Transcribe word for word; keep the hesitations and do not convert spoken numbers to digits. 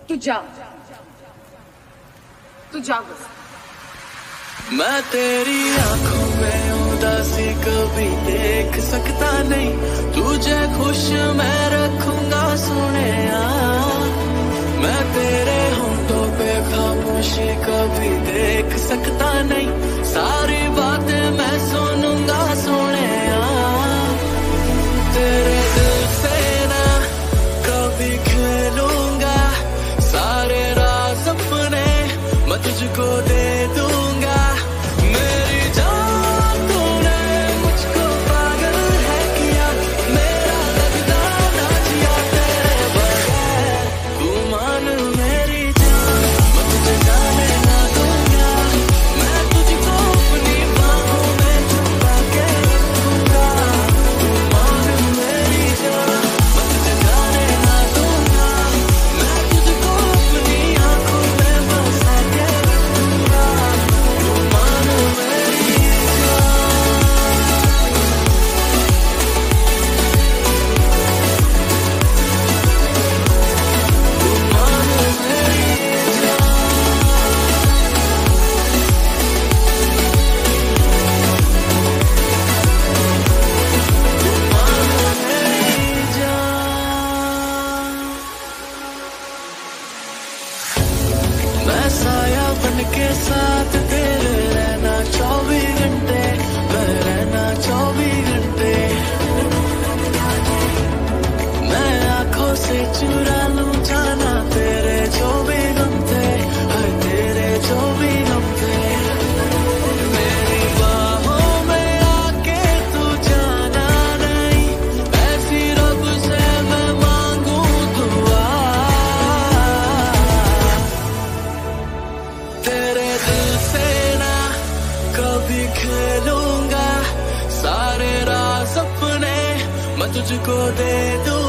तू जा, तू जा बस। मैं तेरी आंखों में उदासी कभी देख सकता नहीं, तुझे खुश मैं रखूंगा सोने। मैं तेरे होंठों पे खामोशी कभी देख सकता नहीं, सारी बातें मैं सुनूंगा सोने। तेरे दिल से ना कभी खेलूंगा, सारे राज अपने मैं तुझको दे दूंगा। मेरी जान तूने मुझको पागल है किया, मेरा लगता ना जिया तेरे बगैर। तू मान मेरी जान, मैं तुझे जाने ना दूंगा, मैं तुझको अपनी बाहों में छुपा के रखूंगा। तू मान मेरी जान, मैं तुझे जाने ना दूंगा, मैं तुझको अपनी आंखों में बसा के रखूंगा। तू मान मेरी जान, तू मान मेरी जान, तू मान मेरी जान। मैं साया बन के साथ तेरे रहना चौबीस घंटे, मैं रहना चौबीस घंटे। मैं आंखों से चुरा लूं जाना तेरे जो भी गम थे, हर तेरे जो भी गम थे। मेरी बाहों में आके तू जाना नहीं, ऐसी रब से मैं मांगू दुआ। तेरे दिल से ना कभी खेलूंगा, सारे राज अपने मैं तुझको दे दूं।